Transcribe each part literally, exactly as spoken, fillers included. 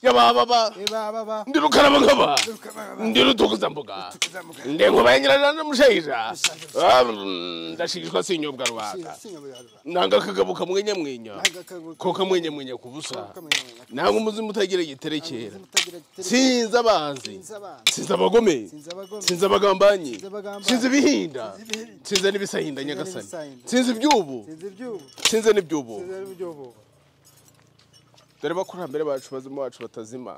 yababa yababa ndirukana ngaba ndirutukuza mbuga ndengo banyirana n'umushayija ndashikishwa sinyobwa rwanda nanga kagabuka mwenye mwenya ko kamwenye mwenya kubusa nanga umuzimu utagira giterekera sinza abanzi sinza abagome sinza abagambanyi sinza bihinda sinza nibisahinda Nyagasani sinza ibyubu sinza n'ibyubu dore bakurambere bacu bazima bacu batazima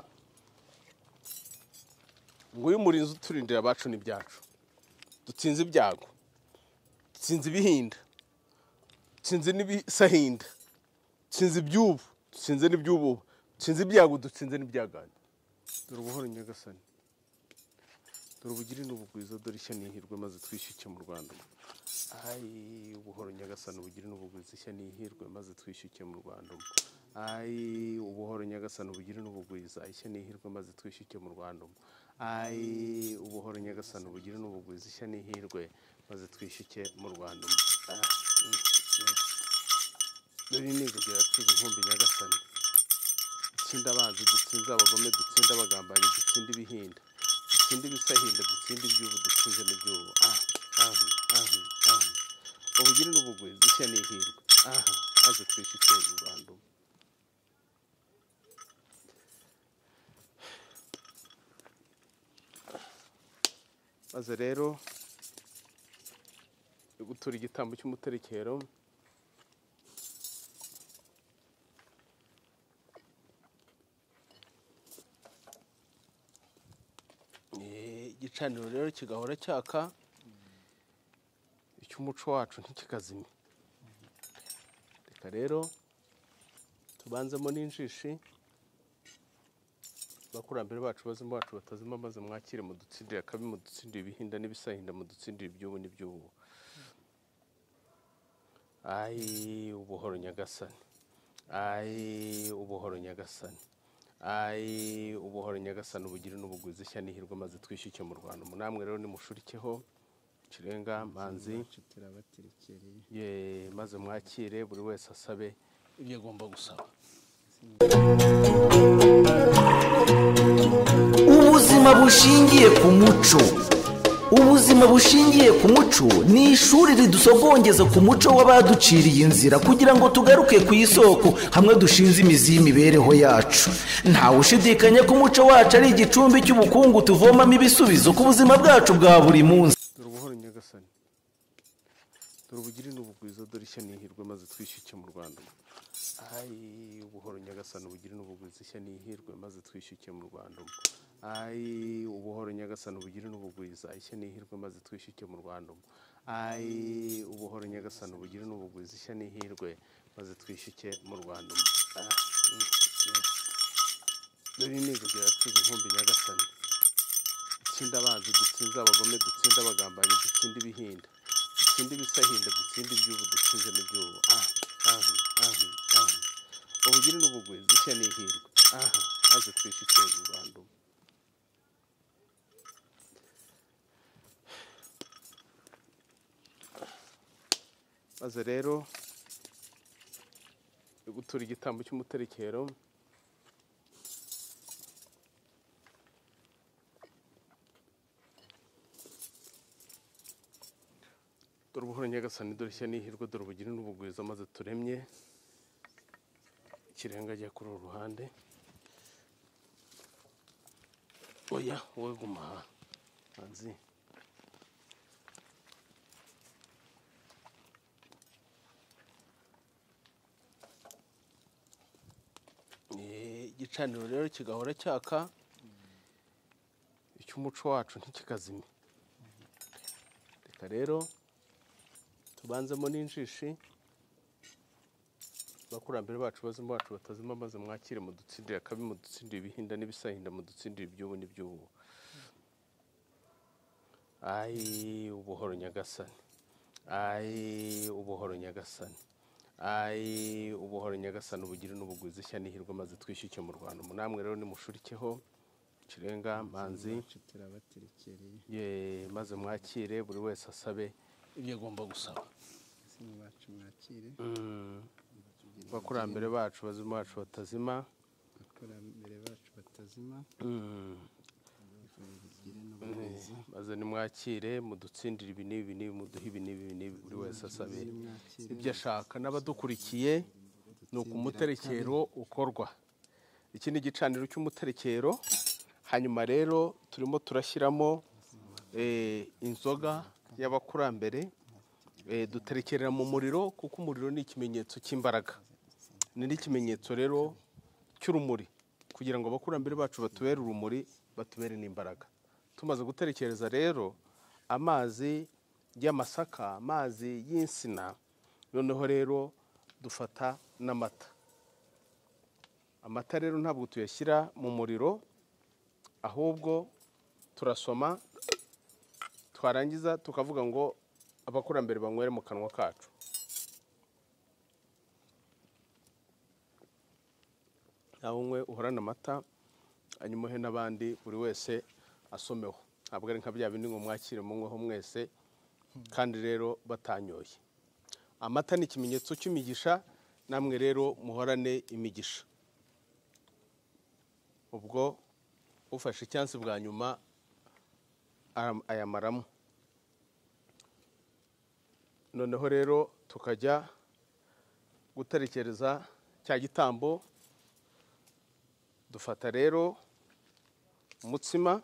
ngo uyu murinzi uturindira bacu n'ibyacu dutsinze ibyago dutsinze ibihinda dutsinze n'ibisahinda dutsinze ibyubu dutsinze n'ibyubu dutsinze ibyago dutsinze n'ibyaganje dore ubuhoro Nyagasani dore ubugiri n'ubugwiza dore ishya n'ihirwe maze twishyuke mu Rwanda ai ubuhoro Nyagasani ubugiri n'ubugwiza ishya n'ihirwe maze twishyuke mu Rwanda ai ubuhoro Nyagasani ubugiri n'ubugwiza ishya n'ihirwe maze twishyuke mu Rwanda ai ubuhoro Nyagasani ubugiri n'ubugwiza ishya n'ihirwe maze twishyuke mu Rwanda dore nivugira tuzi nkumbi Nyagasani dutsinda abanzi dutsinda abagome dutsinda abagambanyi dutsinda ibihinda dutsinda ibisahinda dutsinda ibyubu dutsinze n'ibyubu ah ah ah ah ubugiri n'ubugwiza ishya n'ihirwe ah maze twishyuke mu Rwanda maze rero gutura igitambo cy'Umuterekero igicaniro rero kigahora cyaka icy'umuco wacu ntikikazime reka rero tubanzemo n'injishi bakurambere bacu bazima bacu batazima maze mwakire mu dutsindira kabi mu dutsindira ibihinda n'ibisahinda mu dutsindira ibyubu n'ibyubu ai ubuhoro Nyagasani ai ubuhoro Nyagasani ai ubuhoro Nyagasani ubugiri n'ubugwiza ishya n'ihirwe maze twishyuke mu Rwanda munamwe rero nimushurikeho kirenga manzi ye maze mwakire buri wese asabe ibyo agomba gusaba ubuzima bushingiye ku muco. Ubuzima bushingiye ku muco ni ishuri ridusogongeza ku muco w'abaduciriye inzira kugira ngo tugaruke ku isoko hamwe dushinze imizi y'imibereho yacu. Ntawe ushidikanya ko umuco wacu ari igicumbi cy'ubukungu tuvomamo ibisubizo ku buzima bwacu bwa buri munsi. Dore ubuhoro Nyagasani dore ubugiri n'ubugwiza dore ishya n'ihirwe maze twishyuke mu Rwanda ai ubuhoro Nyagasani ubugiri n'ubugwiza ishya n'ihirwe maze twishyuke mu Rwanda ai ubuhoro Nyagasani ubugiri n'ubugwiza ishya n'ihirwe maze twishyuke mu Rwanda ai ubuhoro Nyagasani ubugiri n'ubugwiza ishya n'ihirwe maze twishyuke mu Rwanda dore nivugira tuzi nkumbi Nyagasani dutsinda abanzi dutsinda abagome dutsinda abagambanyi dutsinda ibihinda dutsinda ibisahinda dutsinda ibyubu dutsinze n'ibyubu ah ah ah ah ubugiri n'ubugwiza ishya n'ihirwe ah maze twishyuke mu Rwanda maze rero gutura igitambo cy'Umuterekero dore ubuhoro Nyagasani dore ishya n'ihirwe dore ubugiri n'ubugwiza maze turemye ikirenga ajya kuri uru ruhande oya wowe guma hanze igicaniro rero kigahora cyaka icy'umuco wacu ntikikazime reka rero tubanzemo n'injishi bakurambere bacu bazima bacu batazima maze mwakire mu dutsindira kabi mu dutsindira ibihinda n'ibisahinda mu dutsindira ibyubu n'ibyubu ai ubuhoro Nyagasani ai ubuhoro Nyagasani ai ubuhoro Nyagasani ubugiri n'ubugwiza ishya n'ihirwe maze twishyuke mu Rwanda munamwe rero nimushurikeho kirenga manzi ye maze mwakire buri wese asabe ibyo agomba gusaba bakurambere bacu bazima bacu batazima bazima maze nimwakire mudutsindire ibi n'ibi n'ibi muduhe ibi n'ibi n'ibi buri wese asabe ibyo ashaka. N'abadukurikiye ni uko umuterekero ukorwa. Iki ni igicaniro cy'umuterekero. Hanyuma rero turimo turashyiramo inzoga y'abakurambere, duterekerera mu muriro kuko umuriro ni ikimenyetso cy'imbaraga, ni n'ikimenyetso rero cy'urumuri, kugira ngo abakurambere bacu batubere urumuri, batubere n'imbaraga. Tumaze guterekereza rero amazi y'amasaka, amazi y'insina, noneho rero dufata n'amata. Amata rero ntabwo tuyashyira mu muriro, ahubwo turasoma, twarangiza tukavuga ngo abakurambere banywere mu kanwa kacu. Nawe unywe uhorana amata, hanyuma uhe n'abandi, buri wese asomeho. Ntabwo ari nka bya bindi ngo mwakire munyweho mwese kandi rero batanyoye. Amata ni ikimenyetso cy'imigisha, namwe rero muhorane imigisha. Ubwo ufashe icyansi bwa nyuma ayamaramo. Noneho rero tukajya guterekereza cya gitambo. Dufata rero umutsima,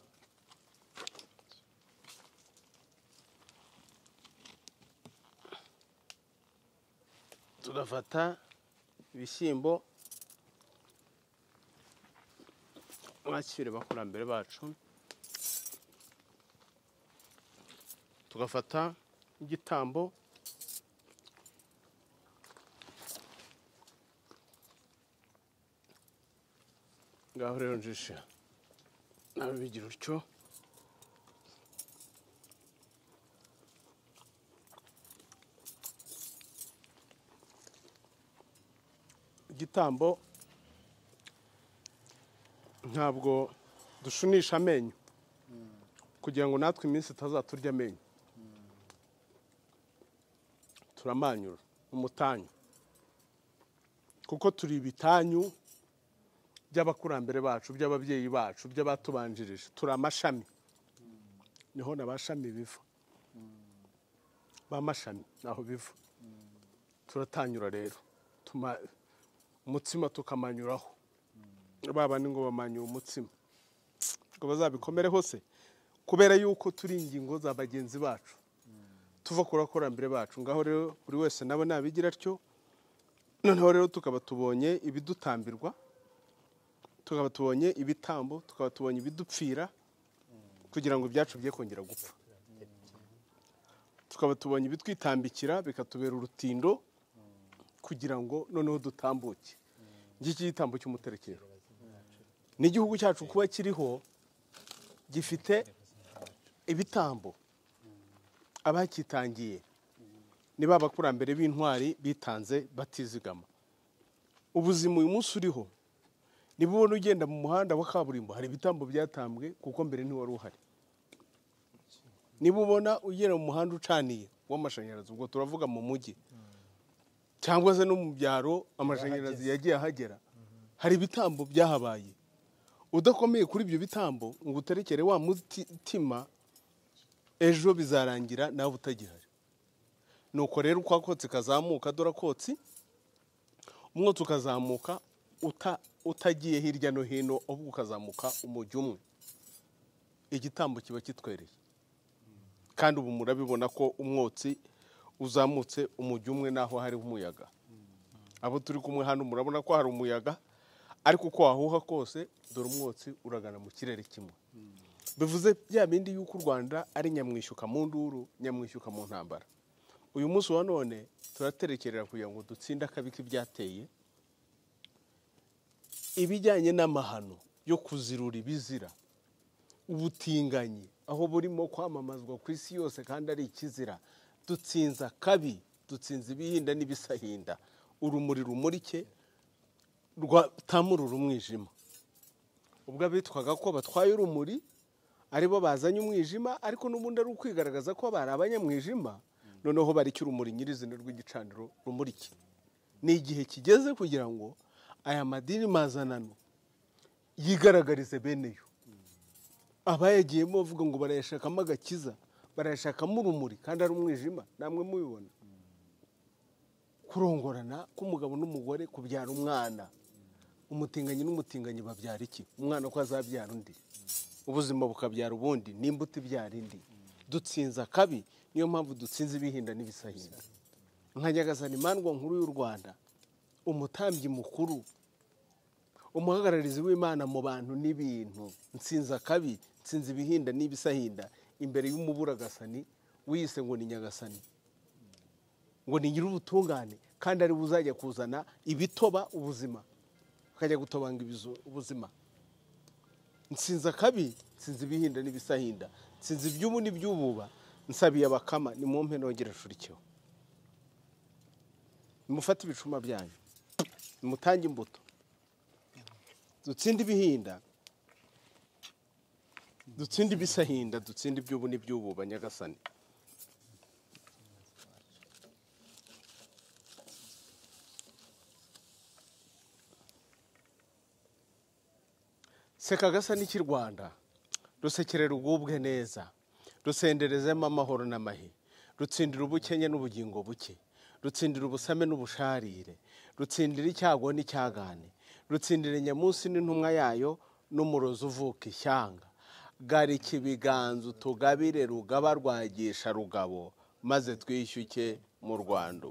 tugafata ibishyimbo, mwakire bakurambere bacu, tugafata igitambo, ngaho rero njishe nawe bigira utyo. Igitambo ntabwo dushunisha amenyo kugira ngo natwe iminsi itazaturya amenyo. Turamanyura umutanyu kuko turi ibitanyu by'abakurambere bacu, by'ababyeyi bacu, by'abatubanjirije. Turi amashami, niho n'abashami biva, b'amashami naho biva. Turatanyura rero, umutsima tukamanyuraho. Baba ni ngo bamanyura umutsima ngo bazabikomere hose, kubera yuko turi ingingo za bagenzi bacu, tuva ku bakurambere bacu. Ngaho rero buri wese nabo nabigira atyo. Noneho rero tukaba tubonye ibidutambirwa, tukaba tubonye ibitambo, tukaba tubonye ibidupfira kugira ngo ibyacu bye kongera gupfa. Tukaba tubonye ibitwitambikira bikatubera urutindo kugira ngo noneho dutambuke. Ngiki gitambo cy'umuterekero. N'igihugu cyacu kuba kiriho gifite ibitambo abakitangiye, ni ba bakurambere b'intwari bitanze batizigama. Ubuzima uyu munsi uriho, niba ubona ugenda mu muhanda wa kaburimbo hari ibitambo byatambwe kuko mbere ntiwari uhari. Niba ubona ugera mu muhanda ucaniye w'amashanyarazi, ubwo turavuga mu mujyi cyangwa se no mu byaro amashanyarazi yagiye ahagera, hari ibitambo byahabaye. Udakomeye kuri ibyo bitambo ngo uterekere wa mutima, ejo bizarangira nawe utagihari. Nuko rero uko akotsi kazamuka, dore kotsi umwotsi ukazamuka utagiye hirya no hino, ahubwo ukazamuka umujyi umwe. Igitambo kiba kitwereye, kandi ubu murabibona ko umwotsi uzamutse umujyi umwe naho hari umuyaga. Abo turi kumwe hano murabona ko hari umuyaga, ariko uko wahuha kose dore umwotsi uragana mu kirere kimwe. Bivuze bya bindi yuko u Rwanda ari nyamwishyuka mu nduru, nyamwishyuka mu ntambara. Uyu munsi wa none turaterekerera kugira ngo dutsinde akabi k'ibyateye, ibijyanye n'amahano yo kuzirura ibizira, ubutinganyi aho burimo kwamamazwa ku isi yose kandi ari ikizira. Dutsinza kabi, dutsinza ibihinda n'ibisahinda, urumuri rumurike rwatamurura umwijima. Ubwo abitwaga ko batwaye urumuri aribo bazanye umwijima, ariko n'ubundi ari ukwigaragaza ko bari abanyamwijima, noneho bari cy'urumuri nyirizina rw'igicaniro rumurike. Ni igihe kigeze kugira ngo aya madini mazanano yigaragarize bene yo. Abayagiyemo bavuga ngo barayashakamo agakiza, barayashakamo urumuri kandi ari umwijima, namwe mubibona. Kurongorana k'umugabo n'umugore, kubyara umwana, umutinganyi n'umutinganyi babyara iki? Umwana ko azabyara undi, ubuzima bukabyara ubundi, n'imbuto ibyara indi. Dutsinza kabi, niyo mpamvu dutsinze ibihinda n'ibisahinda. Nka Nyagasani Mandwa nkuru y'u Rwanda, umutambyi mukuru, umuhagararizi w'Imana mu bantu n'ibintu, nsinza kabi, nsinza ibihinda n'ibisahinda imbere y'umuburagasani wiyise ngo ni Nyagasani, ngo ni nyir'ubutungane, kandi ari buzajya kuzana ibitoba ubuzima, akajya gutobanga ubuzima. Nsinza kabi, nsinza ibihinda n'ibisahinda, nsinza iby'ubu n'iby'ububa, nsabiye abakama, nimumpe nongere nshurikiho. Nimufate ibicuma byanyu, nimutange imbuto, dutsinde ibihinda, dutsinde ibisahinda, dutsinde iby'ubu n'iby'ububa. Nyagasani seka Agasani k'i Rwanda, rusekerera ugubwe neza, rusenderezemo amahoro n'amahe, rutsindira ubukenye n'ubugingo buke, rutsindira ubusame n'ubusharire, rutsindira icyago n'icyagane, rutsindira nyamunsi n'intumwa yayo n'umurozi uvuka ishyanga. Garika ibiganza utugabire rugaba rwagisha rugabo, maze twishyuke mu Rwanda.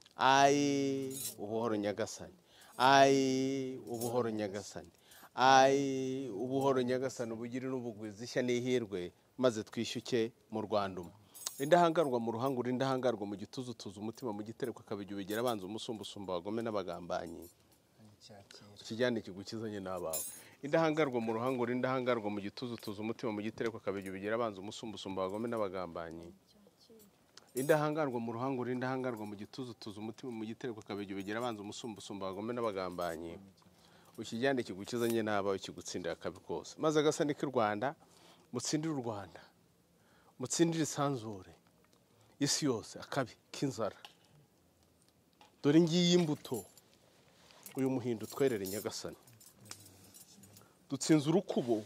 Ayi ubuhoro Nyagasani, ayi ubuhoro Nyagasani, ayi ubuhoro Nyagasani, ubugire n'ubugwiza ishya n'ihirwe, maze twishyuke mu Rwanda. Indahangarwa mu ruhangura, indahangarwa mu gituza, utuza umutima mu gitereko, akabijya ubegera abanza umusumba usumba abagome n'abagambanyi, ikijyane kigukizanye n'abawe. Indahangarwa mu ruhangura, indahangarwa mu gituza, utuza umutima mu gitereko, akabijya ubegera abanza umusumba usumba abagome n'abagambanyi. Indahangarwa mu ruhangura, indahangarwa mu gituza, utuza umutima mu gitereko, akabijya ubegera abanza umusumba usumba abagome n'abagambanyi. Ukijyane kigukizanye n'abawe, kigutsindira akabi kose. Maze Agasani k'i Rwanda, mutsindire u Rwanda, mutsindire isanzure, isi yose akabi k'inzara. Dore ngiyi imbuto uyu muhindo twerere Nyagasani. Dutsinze urukubo,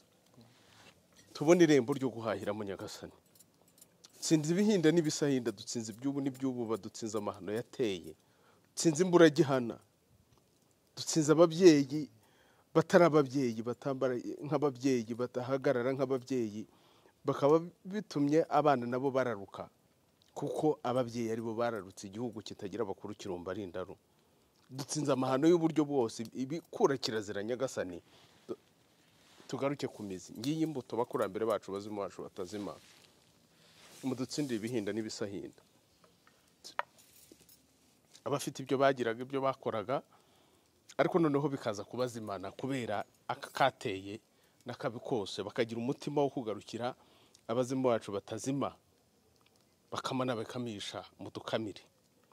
tubona irembo ryo guhahiramo Nyagasani. Dutsinze ibihinda n'ibisahinda, dutsinze iby'ubu n'iby'ububa, dutsinze amahano yateye, dutsinze imburagihana, dutsinze ababyeyi batari ababyeyi, batambara nk'ababyeyi, batahagarara nk'ababyeyi, bakaba bitumye abana nabo bararuka, kuko ababyeyi aribo bararutse igihugu kitagira abakuru kirumba ari indaru. Dutsinze amahano y'uburyo bwose, ibikura kirazira Nyagasani. Tugaruke ku mizi, ngiyi imbuto bakurambere bacu bazima bacu batazima, mudutsindire ibihinda n'ibisahinda. Abafite ibyo bagiraga, ibyo bakoraga, ariko noneho bikaza kubazimana kubera aka kateye n'akabi kose, bakagira umutima wo kugarukira abazimu bacu batazima, bakamana bakamisha mudukamire.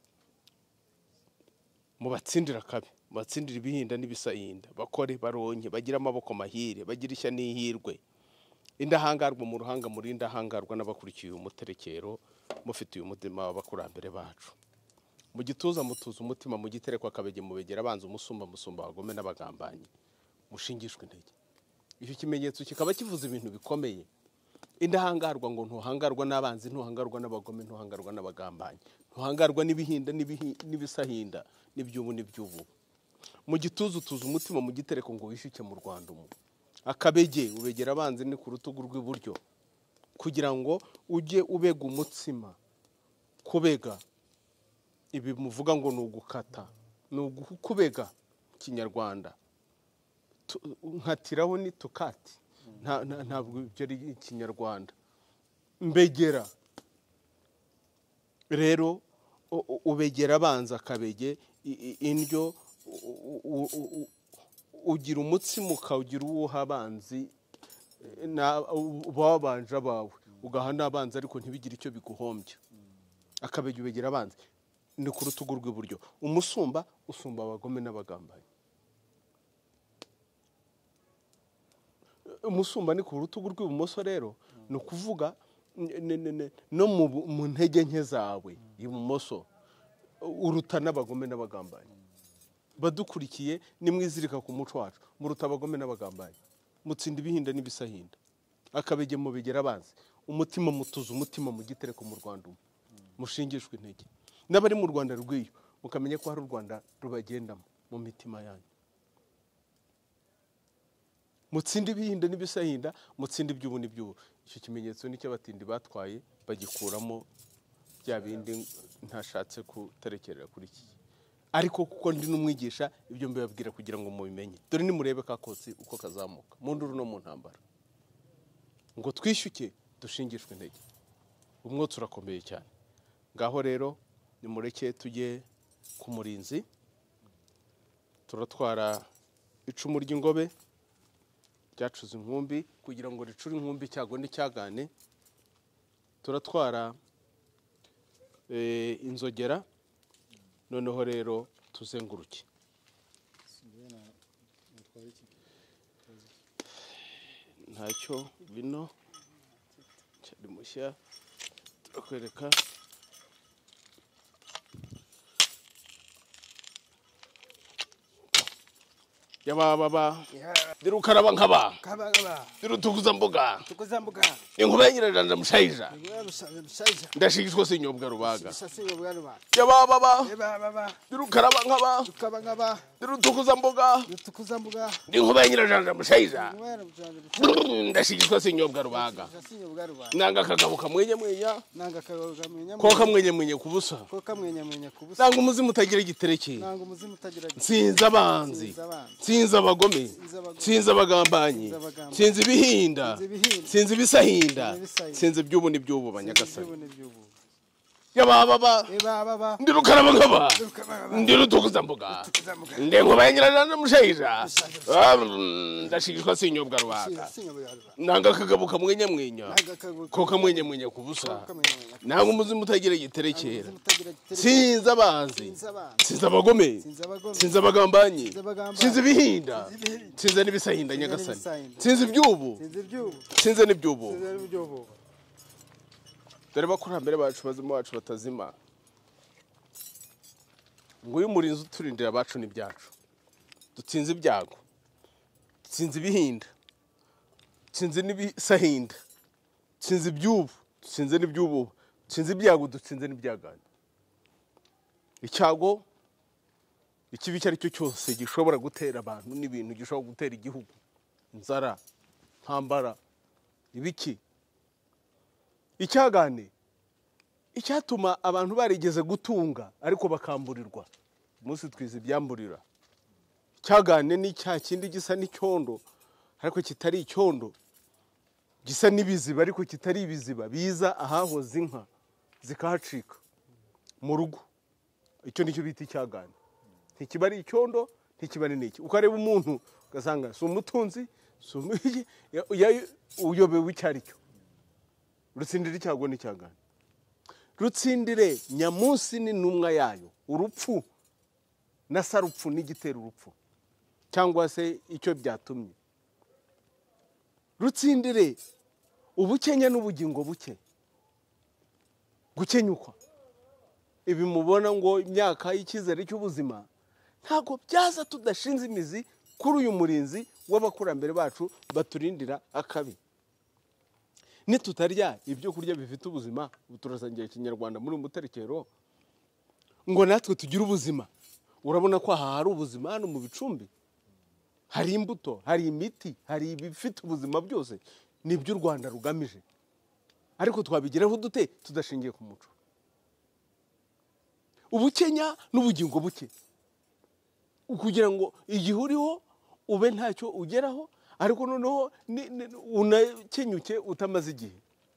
Mubatsindira akabi, mubatsindira ibihinda n'ibisahinda, bakore baronke, bagira amaboko mahire, bagira ishya n'ihirwe. Indahangarwa mu ruhanga, muri indahangarwa n'abakurikiye umuterekero, mufite uyu mutima w'abakurambere bacu. Mu gituza mutuza umutima mu gitereko, akabege mubegera abanza umusumba musumba abagome n'abagambanyi, mushingishwe intege. Icyo kimenyetso kikaba kivuze ibintu bikomeye. Indahangarwa ngo ntuhangarwa n'abanzi, ntuhangarwa n'abagome, ntuhangarwa n'abagambanyi, ntuhangarwa n'ibihinda n'ibisahinda, n'iby'ubu n'iby'ubu. Mu gituza utuza umutima mu gitereko ngo wishyuke mu Rwanda. Akabege ubegera abanzi ni ku rutugu rw'iburyo, kugira ngo ujye ubega umutsima. Kubega ibi muvuga ngo ni ugukata, ni ukubega Kinyarwanda. Nkatiraho ni tukati, ntabwo ibyo ari Ikinyarwanda. Mbegera rero ubegera abanza, akabege indyo, ugira umutsima ukawugira uwuha abanzi, babanje abawe ugaha n'abanzi, ariko ntibigire icyo biguhombya. Akabege ubegera abanzi ni ku rutugu rw'iburyo, umusumba usumba abagome n'abagambanyi. Umusumba ni ku rutugu rw'ibumoso, rero ni ukuvuga no mu ntege nke zawe ibumoso uruta n'abagome n'abagambanyi. badukurikiye nimwizirika ku muco wacu muruta abagome n'abagambanyi mutsinda ibihinda n'ibisahinda akabege mu bigera abanzi umutima mutuzo umutima mu gitereko mu Rwanda mushingishwe intege n'abari mu Rwanda rw'iyo mukamenya ko hari u Rwanda rubagendamo mu mitima yanyu mutsinde ibihinda n'ibisahinda mutsinde iby'ubu n'iby'ubu icyo kimenyetso nicyo abatindi batwaye bagikuramo bya bindi ntashatse kuterekerera kuri iki ariko kuko ndi n'umwigisha ibyo mbibabwira kugira ngo mubimenye dore nimurebe kakotsi uko kazamuka mu nduru no mu ntambara ngo twishyuke dushingishwe intege umwotsi urakomeye cyane ngaho rero nimureke tujye ku murinzi turatwara icumu ry'ingobe ryacuze inkumbi kugira ngo ricure inkumbi cyago n'icyagane turatwara inzogera noneho rero tuzenguruke ntacyo bino cyari mushya turakwereka yababa dirukaraba nkaba dirutukuza mbuga tukuza mbuga inkuba nyirajanja mushayija ndashigishwa sinyobwa rubaga yababa dirukaraba nkaba tukaba nkaba dirutukuza mbuga tukuza mbuga inkuba nyirajanja mushayija ndashigishwa sinyobwa rubaga nanga kagabo kamwenye mwenya nanga kagabo kamwenye ko kamwenye mwenye kubusa ko kamwenye mwenye kubusa nanga umuzimu utagira igitereke nanga umuzimu utagira nsinza abanzi nsinza abagome nsinza abagambanyi nsinza ibihinda nsinza ibisahinda nsinza iby'ubu n'iby'ubu banyagasani yababa ndirukaraba nkaba ndirutukuza mbuga ndenkuba nyirajanja mushayija ndashigishwa sinyobwa rubaga nanga kagabo kamwenye mwenya ko kamwenye mwenya kubusa nanga umuzimu utagira igiterekera sinza abanzi sinza abagome sinza abagambanyi sinza ibihinda sinza n'ibisahinda nyagasani sinza iby'ubu sinza n'iby'ubu dore bakurambere bacu bazima bacu batazima ngo uyu murinzi uturindira abacu n'ibyacu dutsinze ibyago dutsinze ibihinda dutsinze n'ibisahinda dutsinze iby'ubu dutsinze n'iby'ubu dutsinze ibyago dutsinze n'ibyagane icyago ikibi icyo ari cyo cyose gishobora gutera abantu n'ibintu gishobora gutera igihugu inzara ntambara ibiki icyagane icyatuma abantu barigeze gutunga ariko bakamburirwa umunsi twize ibyamburira icyagane ni cya kindi gisa n'icyondo ariko kitari icyondo gisa n'ibiziba ariko kitari ibiziba biza ahahoze inka zikahacika mu rugo icyo nicyo bita icyagane ntikiba ari icyondo ntikiba ari n'iki ukareba umuntu ugasanga si umutunzi uyobewe icyo ari cyo rutsindire icyago n'icyagane rutsindire nyamunsi n'intumwa yayo urupfu na sarupfu n'igitera urupfu cyangwa se icyo byatumye rutsindire ubukenya n'ubugingo buke gukenyukwa ibi mubona ngo imyaka y'icyizere cy'ubuzima ntabwo byaza tudashinze imizi kuri uyu murinzi w'abakurambere bacu baturindira akabi nitutarya ibyo kurya bifite ubuzima turasangira ikinyarwanda muri Umuterekero ngo natwe tugire ubuzima urabona ko aha hari ubuzima hano mu Bicumbi hari imbuto hari imiti hari ibifite ubuzima byose nibyo u Rwanda rugamije ariko twabigeraho dute tudashingiye ku muco ubukenya n'ubugingo buke kugira ngo igihe uriho ube ntacyo ugeraho ariko noneho unakenyuke utamaze igihe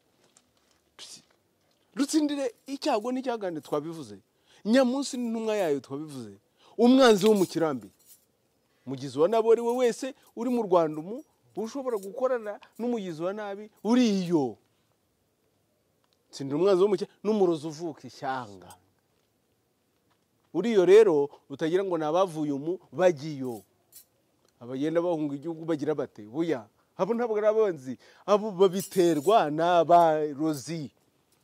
rutsindire icyago n'icyagane twabivuze nyamunsi n'intumwa yayo twabivuze umwanzi wo mu kirambi mugizi wa nabi ari we wese uri mu Rwanda umu ushobora gukorana n'umugizi wa nabi uriyo tsindira umwanzi wo mu n'umurozi uvuka ishyanga uriyo rero utagira ngo nabavuye umu bagiyo abagenda bahunga igihugu bagira bate buya abo ntabwo ari abanzi abo babiterwa n'abarozi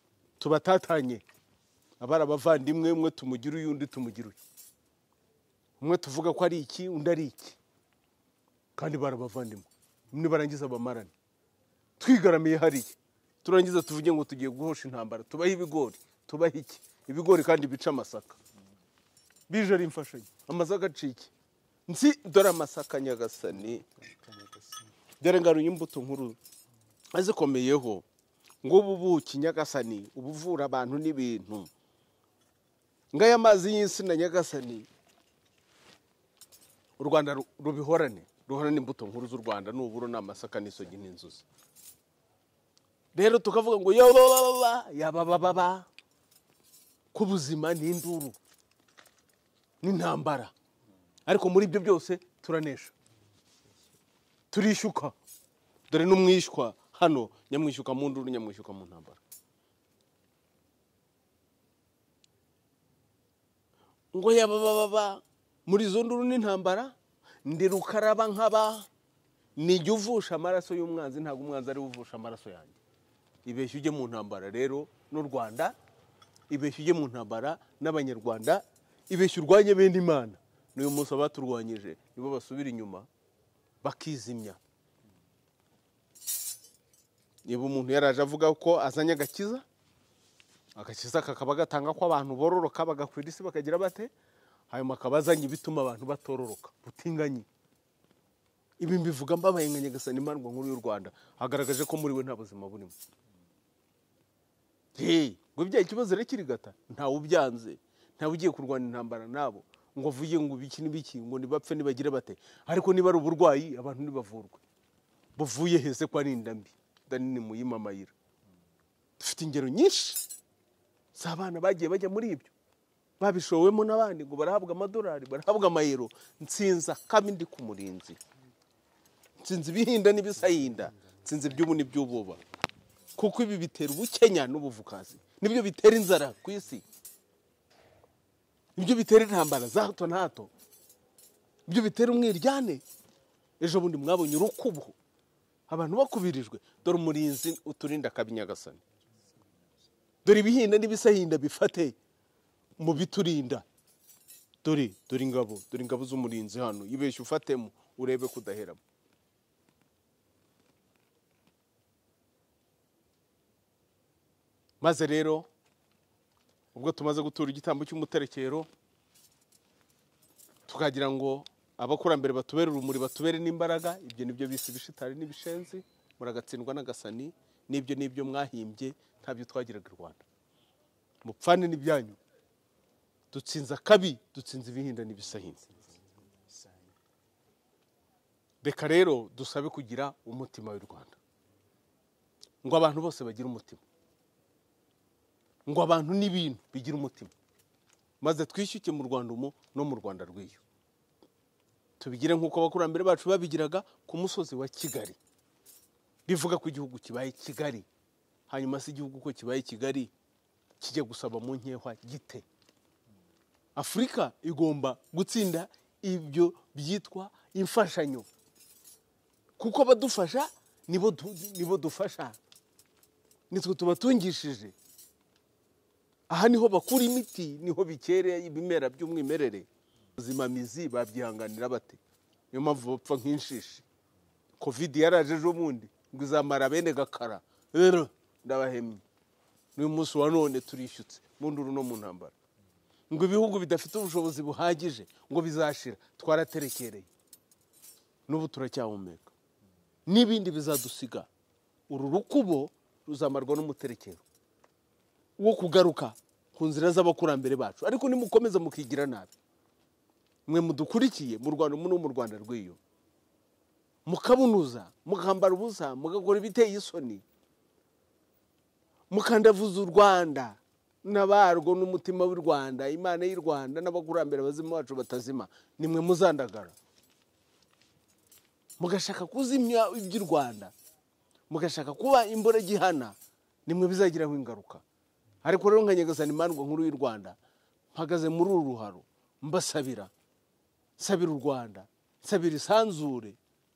tubatatanye abara abavandimwe umwe tumugira uyundi tumugira uyu umwe tuvuga ko ari iki undi ari iki kandi barabavandimwe nibarangiza bamarane twigaramiye hariya turangiza tuvuge ngo tugiye guhosha intambara tubaho ibigori tubaho iki ibigori kandi bica amasaka bije ari imfashanyo amasaka acike nzi dore amasaka Nyagasani dore ngaruye imbuto nkuru azikomeyeho ngo ububuki Nyagasani ubuvura abantu n'ibintu ngaya amazi y'insina Nyagasani u Rwanda rubihorane ruhorane imbuto nkuru z'u Rwanda n'uburo n'amasaka n'isogi n'inzuzi rero tukavuga ngo yabababa yabababa kubuzima n'induru n'intambara ariko muri ibyo byose turanesha turishyuka dore n'umwishywa hano nyamwishyuka mu nduru nyamwishyuka mu ntambara ngo yabababa muri izo nduru n'intambara ndi rukaraba nkaba nijya uvusha amaraso y'umwanzi ntabwo umwanzi ari uvusha amaraso yanjye ibeshya ujye mu ntambara rero n'u Rwanda ibeshya ujye mu ntambara n'abanyarwanda ibeshya urwanye bene Imana n'uyu munsi abaturwanyije nibo basubira inyuma bakizimya niba umuntu yaraje avuga ko azanye agakiza agakiza kakaba gatanga ko abantu bororoka bagakwira isi bakagira bate hanyuma akaba azanye ibituma abantu batororoka butinganyi ibi mbivuga mbabaye nka Nyagasani Imana nkuru y'u Rwanda hagaragaje ko muri we nta buzima burimo hey ngo ibyaye ikibazo rekirigata ntawe ubyanze ntawe ugiye kurwana intambara nabo ngo vuye ngo biki n'ibiki ngo nibapfe nibagira bate ariko niba ari uburwayi abantu nibavurwe buvuye hese kwa n'indambi danini muyimamayira dufite ingero nyinshi zabana bagiye bajya muri ibyo babishowemo n'abandi ngo barahabwa amadolari barahabwa amayero nsinza kami ndi ku murinzi nsinzi bihinda n'ibisahinda nsinzi by'ubu n'iby'ububa kuko ibi bitera ubukenya n'ubuvukazi nibyo bitera inzara ku isi nibyo bitera intambara za hato na hato nibyo bitera umwiryane ejo bundi mwabonye urukubo abantu bakubirijwe dore umurinzi uturinda kabi Nyagasani dore ibihinda n'ibisahinda bifate mu biturinda dore dore ingabo dore ingabo z'umurinzi hano yibeshye ufatemo urebe kudaheramo maze rero ubwo tumaze gutura igitambo cy'umuterekero tukagira ngo abakurambere batubere urumuri batubere n'imbaraga ibyo nibyo bise bishitari n'ibishenzi muragatsindwa n'agasani nibyo nibyo mwahimbye ntabyo twagiraga u Rwanda mupfane n'ibyanyu dutsinza kabi dutsinze ibihinda n'ibisahinda reka rero dusabe kugira umutima w'u Rwanda ngo abantu bose bagire umutima ngo abantu n'ibintu bigira umutima maze twishyuke mu Rwanda umo no mu Rwanda rw'iyo tubigire nk'uko abakurambere bacu babigiraga ku musozi wa Kigali bivuga ko igihugu kibaye Kigali hanyuma se igihugu ko kibaye Kigali kijya gusaba mu nkehwa gite Afurika igomba gutsinda ibyo byitwa imfashanyo kuko badufasha nibo nibo dufasha nitwe tubatungishije aha niho bakura imiti niho bikereye ibimera by'umwimerere ubuzima mizi babyihanganira bate niyo mpamvu bapfa nk'inshishi covid yaraje ejo bundi ngo izamara bene gakara rero ndabahemye n'uyu munsi wa none turishyutse mu nduru no mu ntambara ngo ibihugu bidafite ubushobozi buhagije ngo bizashira twaraterekereye n'ubu turacyahumeka n'ibindi bizadusiga uru rukubo ruzamarwa n'umuterekero wo kugaruka ku nzira z'abakurambere bacu ariko nimukomeza mukigira nabi mwe mudukurikiye mu Rwanda no mu Rwanda rw'iyo mukabunuza mukambara ubusa mugakora ibiteye isoni mukandavuza u Rwanda n'abarwo n'umutima w'u Rwanda Imana y'u Rwanda n'abakurambere bazima bacu batazima nimwe muzandagara mugashaka kuzimya iby'u Rwanda mugashaka kuba imbora gihana nimwe bizagiraho ingaruka ariko rero nka Nyagasani Imana nkuru y'u Rwanda mpagaze muri uru ruharo mbasabira sabira u Rwanda sabira isanzure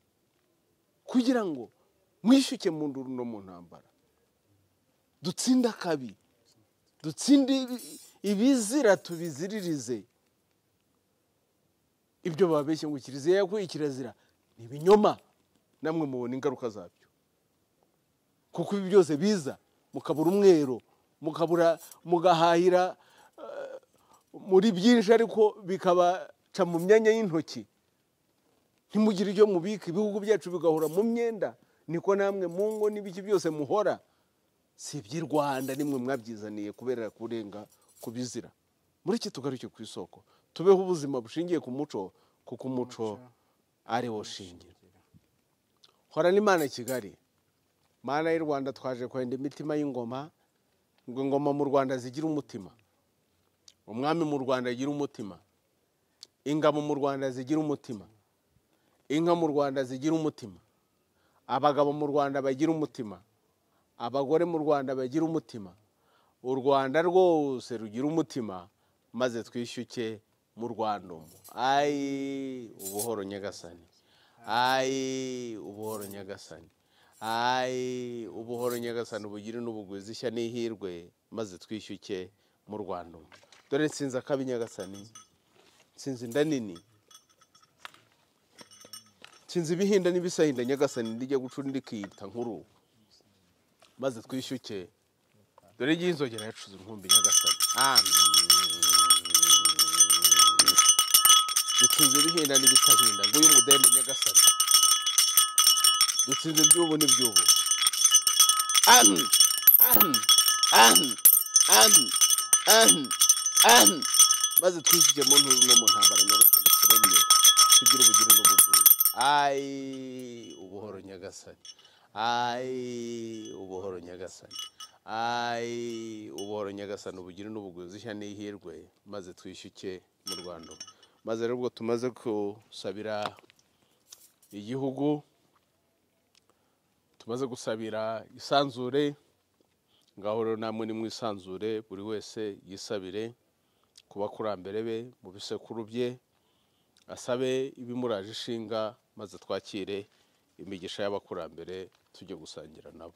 kugira ngo mwishyuke mu nduru no mu ntambara dutsinda kabi dutsinde ibizira tubiziririze ibyo babeshye ngo kiliziya yakuye kirazira ni ibinyoma, namwe mubona ingaruka zabyo, kuko ibi byose biza mukabura umwero, mukabura mugahahira muri byinshi ariko bikabaca mu myanya y'intoki, ntimugire ibyo mubika, ibihugu byacu bigahora mu myenda, niko namwe mu ngo n'ibiki byose muhora. Si iby'i Rwanda nimwe mwabyizaniye kubera kurenga kubizira. Muri iki tugaruke ku isoko, tubeho ubuzima bushingiye ku muco, kuko umuco ari wo shingiro. Hora n'Imana Kigali, Mana y'u Rwanda, twaje kwenda imitima y'ingoma, ngo ingoma mu Rwanda zigira umutima, umwami mu Rwanda agira umutima, ingabo mu Rwanda zigira umutima, inka mu Rwanda zigira umutima, abagabo mu Rwanda bagira umutima, abagore mu Rwanda bagira umutima, u Rwanda rwose rugira umutima, maze twishyuke mu Rwanda umu. Ayi ubuhoro Nyagasani, ayi ubuhoro Nyagasani, ayi ubuhoro Nyagasani, ubugire n'ubugwiza, ishya n'ihirwe, maze twishyuke mu Rwanda umu. Dore nsinze akabi Nyagasani, nsinze inda nini, nsinze ibihinda n'ibisahinda Nyagasani, ndijya gucura ndikiyita nkuru, maze twishyuke. Dore igihe inzogera yacuze inkumbi Nyagasani, dutsinze ibihinda n'ibisahinda, nguyu umudende Nyagasani, dutsinze iby'ubu n'iby'ubu, maze twishyuke mu nturu no mu ntambara Nyagasani, turemye tugire ubugire n'ubugwiza. Ayi ubuhoro Nyagasani, ayi ubuhoro Nyagasani, ayi ubuhoro Nyagasani, ubugire n'ubugwiza, ishya n'ihirwe, maze twishyuke mu Rwanda. Maze rero ubwo tumaze gusabira igihugu, tumaze gusabira isanzure, ngaho rero namwe ni mwisanzure, buri wese yisabire ku bakurambere be mu bisekuru bye, asabe ibimuraje ishinga, maze twakire imigisha y'abakurambere tujye gusangira nabo.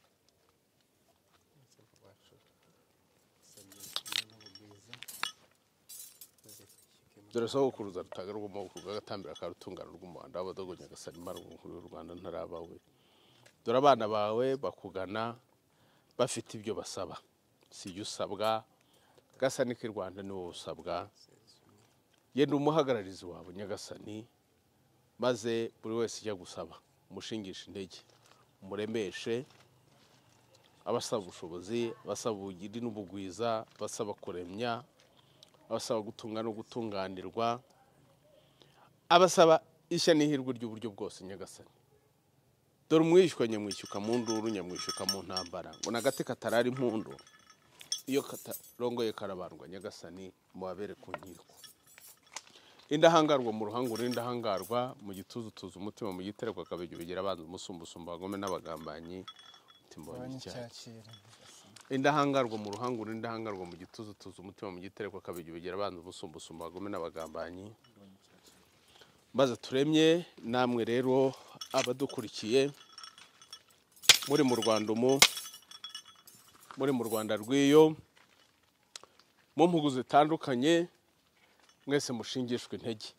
Dore sogokuruza rutaga rw'amaboko gagatambira ka rutungano rw'umuhanda w'abadogo Nyagasani, Mana nkuru y'u Rwanda ntarabawe. Dore abana bawe bakugana bafite ibyo basaba, si ibyo usabwa, Gasani k'i Rwanda ni wowe usabwa. Yenda umuhagararizi wawe Nyagasani, maze buri wese ijya gusaba umushingisha intege, umuremeshe, abasaba ubushobozi, abasaba ubugiri n'ubugwiza, abasaba kuremya, abasaba gutunga no gutunganirwa, abasaba ishya n'ihirwe ry'uburyo bwose Nyagasani. Dore umwishywa nyamwishyuka mu nduru, nyamwishyuka mu ntambara, ngo n'agati katarara impundu, iyo katarongoye karabandwa Nyagasani, mubabere ku nkiko. Indahangarwa mu ruhanguro, indahangarwa mu gituza tuza umutima, mu gitereko akabege bigira abanza umusumbusumba, abagome n'abagambanyi, timbonye icyakira. Indahangarwa mu ruhanguro, indahangarwa mu gituza tuza umutima, mu gitereko akabege bigira abanza umusumbusumba, abagome n'abagambanyi, maze turemye. Namwe rero abadukurikiye muri mu Rwanda umu, muri mu Rwanda rw'iyo, mu mpugu zitandukanye, mwese mushingishwe intege,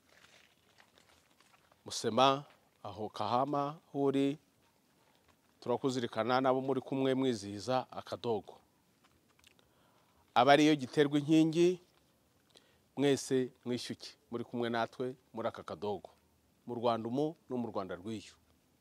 musema aho kahama huri, turakuzirikana nabo muri kumwe mwizihiza akadogo, aba ariyo giterwa inkingi, mwese mwishyuke muri kumwe natwe muri aka kadogo, mu Rwanda umu no mu Rwanda rw'iyo.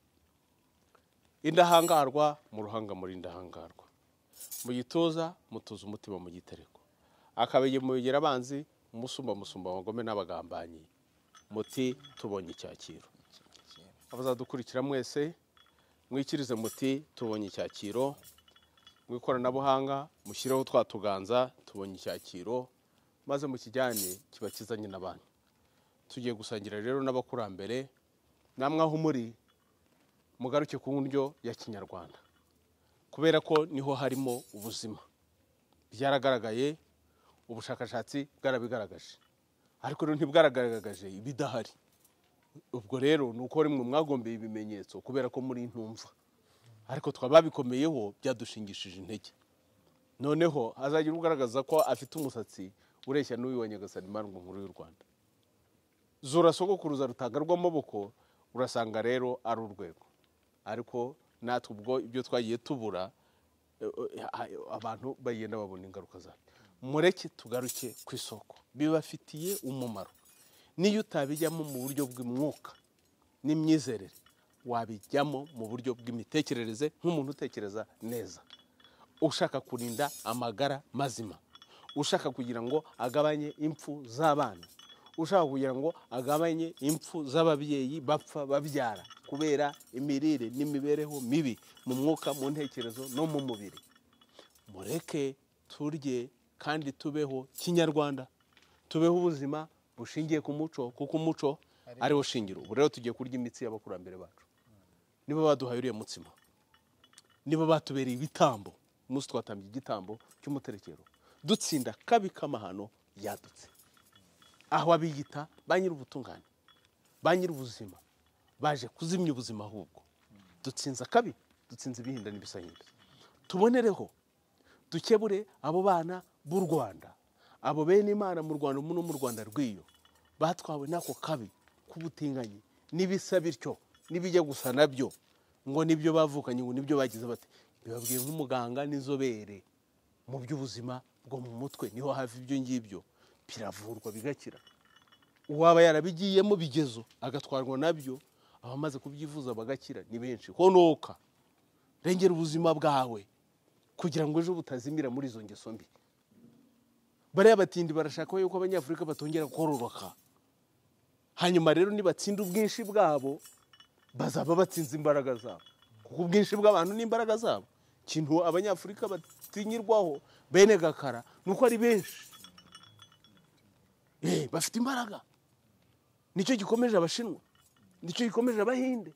Indahangarwa mu ruhanga muri indahangarwa, mu gituza mutuza umutima, mu gitereko akabege mu bigera abanzi, umusumba musumba abagome n'abagambanyi, muti tubonye icyakiro. Abazadukurikira mwese mwikirize muti tubonye icyakiro, mu ikoranabuhanga mushyireho twatuganza tubonye icyakiro, maze mu kijyane kiba kizanye n'abantu. Tugiye gusangira rero n'abakurambere, namwe aho muri mugaruke ku ndyo ya Kinyarwanda, kubera ko niho harimo ubuzima. Byaragaragaye, ubushakashatsi bwarabigaragaje, ariko rero ntibwaragaragaje ibidahari. Ubwo rero ni uko rimwe mwagombeye ibimenyetso, kubera ko muri ntumva, ariko twababikomeyeho byadushingishije intege. Noneho azagira ugaragaza ko afite umusatsi ureshya n'uyu wa Nyagasani, Mana nkuru y'u Rwanda. zura sogokuruza rutaga rw'amaboko urasanga rero ari urwego. Ariko natwe ubwo ibyo twagiye tubura abantu bagenda babona ingaruka zayo. Mureke tugaruke ku isoko bibafitiye umumaro. Niyo utabijyamo mu buryo bw'umwuka n'imyizerere, wabijyamo mu buryo bw'imitekerereze nk'umuntu utekereza neza, ushaka kurinda amagara mazima, ushaka kugira ngo agabanye impfu z'abana, ushaka kugira ngo agabanye impfu z'ababyeyi bapfa babyara kubera imirire n'imibereho mibi mu mwuka, mu ntekerezo no mu mubiri. Mureke turye kandi tubeho kinyarwanda, tubeho ubuzima bushingiye ku muco, kuko umuco ari wo shingiro. Ubu rero tugiye kurya imitsi y'abakurambere bacu, nibo baduhaye uriya mutsima, nibo batubereye ibitambo. Umunsi twatambye igitambo cy'Umuterekero dutsinda kabi k'amahano yadutse, aho abiyita ba nyir'ubutungane, ba nyir'ubuzima baje kuzimya ubuzima. Ahubwo dutsinza kabi, dutsinze ibihinda n'ibisahinda. Tubonereho dukebure abo bana b'u Rwanda, abo bene Imana mu Rwanda no mu Rwanda rw'iyo, batwawe n'ako kabi k'ubutinganyi n'ibisa bityo n'ibijya gusa nabyo, ngo nibyo bavukanye, ngo nibyo bagize bate. Bibabwiye nk'umuganga n'inzobere mu by'ubuzima bwo mu mutwe, niho hafi ibyo ngibyo, biravurwa bigakira. Uwaba yarabigiyemo bigezo agatwarwa nabyo, abamaze kubyivuza bagakira ni benshi. Honoka, rengera ubuzima bwawe kugira ngo ejo butazimira muri izo ngeso mbi. Bariya batindi barashaka yuko abanyafurika batongera kororoka, hanyuma rero nibatsinda ubwinshi bwabo bazaba batsinze imbaraga zabo, kuko ubwinshi bw'abantu n'imbaraga zabo. Kintu abanyafurika batinyirwaho bene gakara nuko ari benshi, eh bafite imbaraga. Nicyo gikomeje abashinwa, nicyo gikomeje abahinde,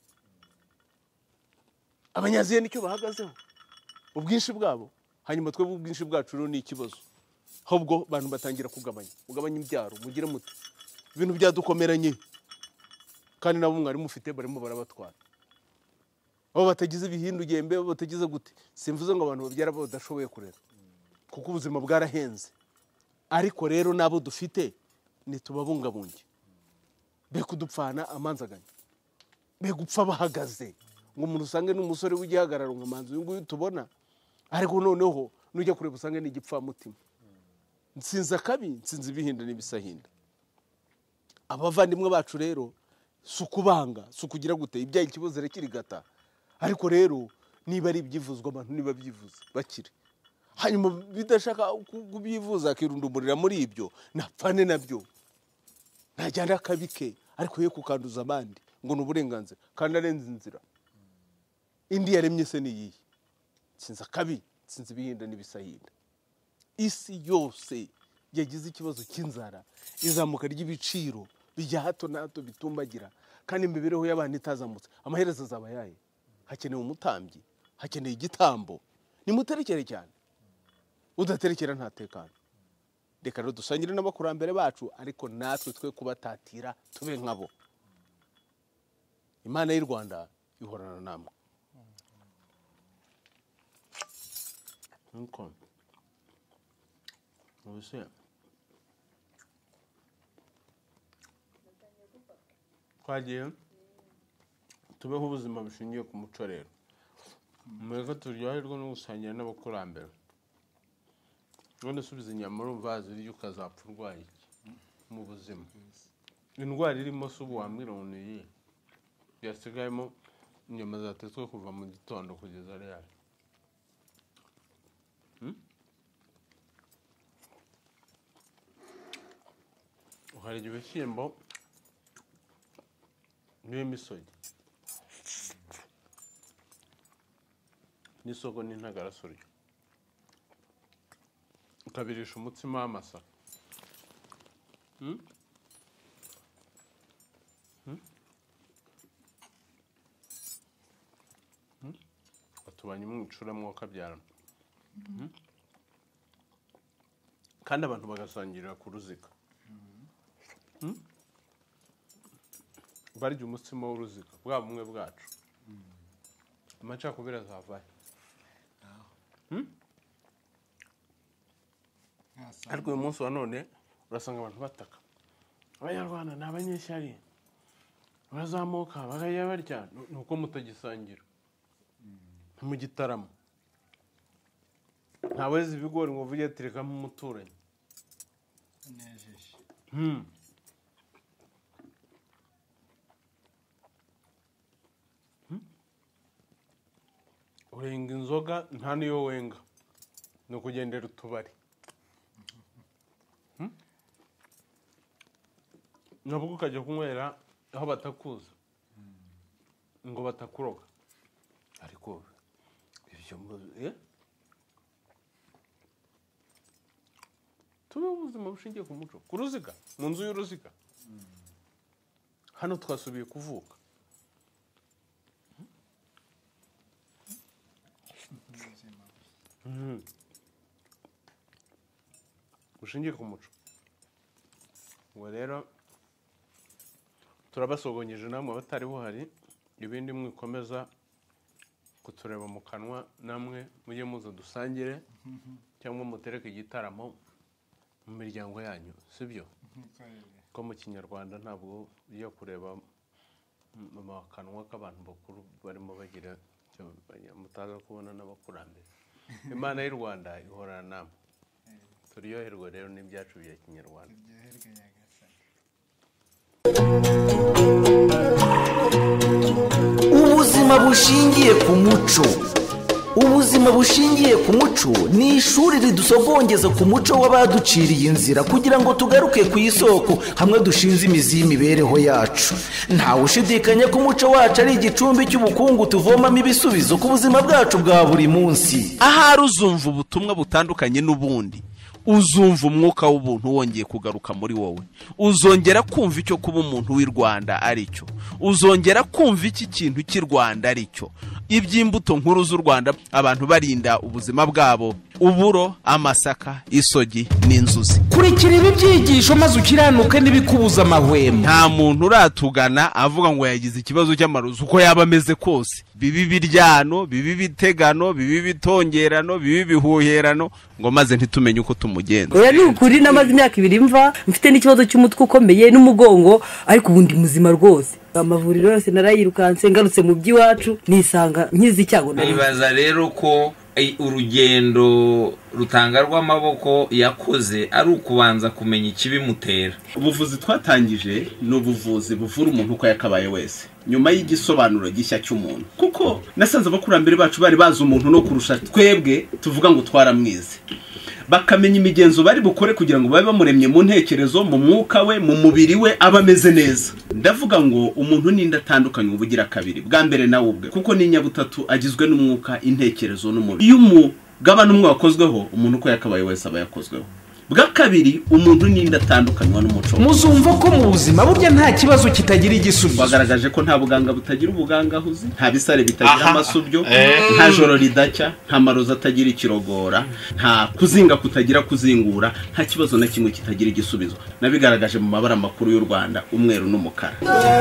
abanyaziya nicyo bahagazeho, ubwinshi bwabo. Hanyuma twebwe ubwinshi bwacu rero ni ikibazo. Ahubwo abantu batangira kugabanya, ugabanya imbyaro, mugire muti ibintu byadukomeranye, kandi nabo mwari mufite barimo barabatwara. Abo batagize ibihindu gembe, abo batagize gute. Simvuze ngo abantu babyara badashoboye kurera, kuko ubuzima bwarahenze. Ariko rero nabo dufite nitubabungabunge, be kudupfana amanzaganya, be gupfa bahagaze. Ngo umuntu usange n'umusore w'igihagararo ngo manzi uyu nguyu tubona, ariko noneho nujya kureba usange ni igipfamutima. Nsinza kabi, nsinza ibihinda n'ibisahinda. Abavandimwe bacu rero sukubanga, sukugira gute ibyaye ikibazo rekirigata. Ariko rero niba ari ibyivuzwa abantu niba byivuza bakire, hanyuma bidashaka kubyivuza akirundumurira muri ibyo, napfane nabyo, najyana akabike, ariko ye kukanduza abandi ngo n'uburenganzira kandi arenze inzira. Indi yaremye se niyihe? Sinza kabi, sinza ibihinda n'ibisahinda. Isi yose yagize ikibazo cy'inzara, izamuka ry'ibiciro bijya hato na hato bitumbagira, kandi imibereho y'abantu itazamutse. Amaherezo azaba yaye. Hakeneye umutambyi, hakeneye igitambo. Nimuterekere cyane, udaterekera ntatekana. Reka rero dusangire n'abakurambere bacu, ariko natwe twe kubatatira tube nkabo. Imana y'u Rwanda ihorana namwe. Nuko ubuse twagiye tubeho ubuzima bushingiye ku muco. Rero mureka turyoherwe no gusangira n'abakurambere. None subiza inyama urumva ziri ukazapfa urwaye mu buzima. Indwara irimo se ubu wambwira ngo ni iyi yasigayemo inyama zatetswe kuva mu gitondo kugeza rero. Uharya ibishyimbo n'imisogwe n'isogo n'intagarasoryo, ukabirisha umutsima w'amasaka. Batubanye mwicura mwokabyara, kandi abantu bagasangirira ku ruziga. Barya umutsima w'uruziga bwa bumwe bwacu. Amacakubiri azavahe. Ariko uyu munsi wa none urasanga abantu bataka, abanyarwanda ni abanyeshyari bazamuka bagaya barya nuko mutagisangira mu gitaramo ntawezi ibigori ngo vuge aterekamo umuturanyi nejeje hmm urenga inzoga nta niyo wenga no kugendera utubari nabwo ukajya kunywera aho batakuza ngo batakuroga ariko ibyo eh tube ubuzima bushingiye ku muco ku ruziga mu nzu y'uruziga hano twasubiye kuvuka bushingiye ku muco ngo rero turabasogonyeje namwe batari buhari ibindi mwikomeza kutureba mu kanwa namwe mujye muza dusangire cyangwa mutereke igitaramo mu miryango yanyu sibyo ko mu kinyarwanda ntabwo ujya kureba mu kanwa k'abantu bakuru barimo bagira mutaza kubona n'abakurambere Imana y'u Rwanda ihorana namwe turiyoherwa rero n'ibyacu bya kinyarwanda ubuzima bushingiye ku muco ubuzima bushingiye ku muco ni ishuri ridusogongeza ku muco w'abaduciriye inzira kugira ngo tugaruke ku isoko hamwe dushinze imizi y'imibereho yacu ntawe ushidikanya ko umuco wacu ari igicumbi cy'ubukungu tuvomamo ibisubizo ku buzima bwacu bwa buri munsi. ahari uzumva ubutumwa butandukanye n'ubundi uzumva umwuka w'ubuntu wongeye kugaruka muri wowe uzongera kumva icyo kuba umuntu w'i Rwanda ari cyo uzongera kumva iki kintu cy'i Rwanda ari cyo iby'imbuto nkuru z'u Rwanda abantu barinda ubuzima bwabo uburo amasaka isogi n'inzuzi kurikira ibi byigisho maze ukiranuke n'ibikubuza amahwemo nta muntu uratugana avuga ngo yagize ikibazo cy'amarozi uko yaba ameze kose bibi biryano bibi bitegano bibi bitongerano bibi bihuherano ngo maze ntitumenye uko tumugenza oya ni ukuri namaze imyaka ibiri mva mfite n'ikibazo cy'umutwe ukomeye n'umugongo ariko ubundi muzima rwose amavuriro yose narayirukanse ngarutse mu by'iwacu nisanga nkizi icyago nibaza rero ko urugendo rutanga rw'amaboko yakoze ari ukubanza kumenya ikibimutera. Ubuvuzi twatangije ni ubuvuzi buvura umuntu uko yakabaye wese nyuma y'igisobanuro gishya cy'umuntu kuko nasanze abakurambere bacu bari bazi umuntu no kurusha twebwe tuvuga ngo twaramwize bakamenya imigenzo bari bukore kugira ngo babe bamuremye mu ntekerezo mu mwuka we mu mubiri we abameze neza. Ndavuga ngo umuntu ninda atandukanye ubugira kabiri bwa mbere nawe ubwe kuko ni nyabutatu agizwe n'umwuka intekerezo n'umubiri. Iyo umugabane umwe wakozweho umuntu uko yakabaye wese aba yakozweho. Bwa kabiri umuntu ninda atandukanywa n'umuco. Muzumva ko mu buzima burya nta kibazo kitagira igisubizo. Bagaragaje ko nta buganga butagira ubuganga huzi, nta bisare bitagira amasubyo, nta joro ridacya, nta maroza atagira ikirogora, nta kuzinga kutagira kuzingura, nta kibazo na kimwe kitagira igisubizo. Nabigaragaje mu mabara makuru y'u Rwanda umweru n'umukara.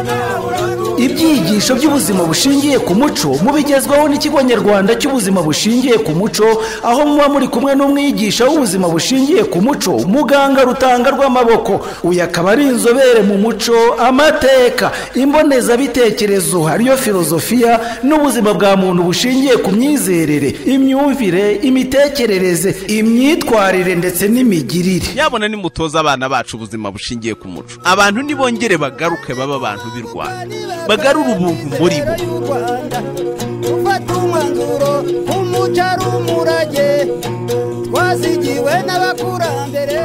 Ibyigisho by'ubuzima bushingiye ku muco mubigezwaho n'ikigo nyarwanda cy'ubuzima bushingiye ku muco aho muba muri kumwe n'umwigisha w'ubuzima bushingiye ku muco Muganga rutanga rw'amaboko. Uyu akaba ari inzobere mu muco amateka imbonezabitekerezo hariyo filozofiya n'ubuzima bwa muntu bushingiye ku myizerere imyumvire imitekerereze imyitwarire ndetse n'imigirire. Yabona ni mutoza abana bacu ubuzima bushingiye ku muco abantu nibongere bagaruke baba abantu b'i Rwanda bagarura ubuntu muri bo. Umwanzuro umuco ari umurage twazigiwe n'abakurambere.